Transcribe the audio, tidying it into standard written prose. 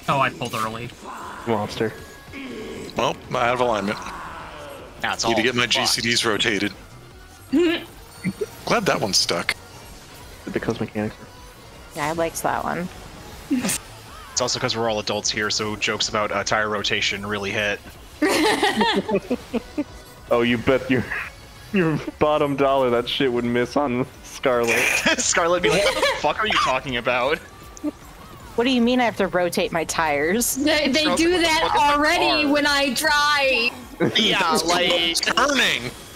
Oh, I pulled early. Monster. Well, out of alignment. That's Need all to get my fucked. GCDs rotated. Glad that one's stuck. Because mechanics. Yeah, I liked that one. It's also because we're all adults here, so jokes about tire rotation really hit. Oh, you bet your bottom dollar that shit would miss on Scarlet. Scarlet be like, what the fuck are you talking about? What do you mean I have to rotate my tires? They do that already when I drive. Yeah, like... Turning!